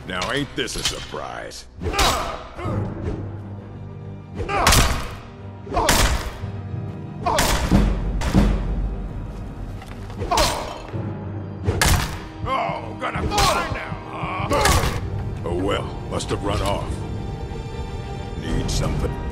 Now ain't this a surprise? Oh, gonna fly now, huh? Oh well, must have run off. Need something?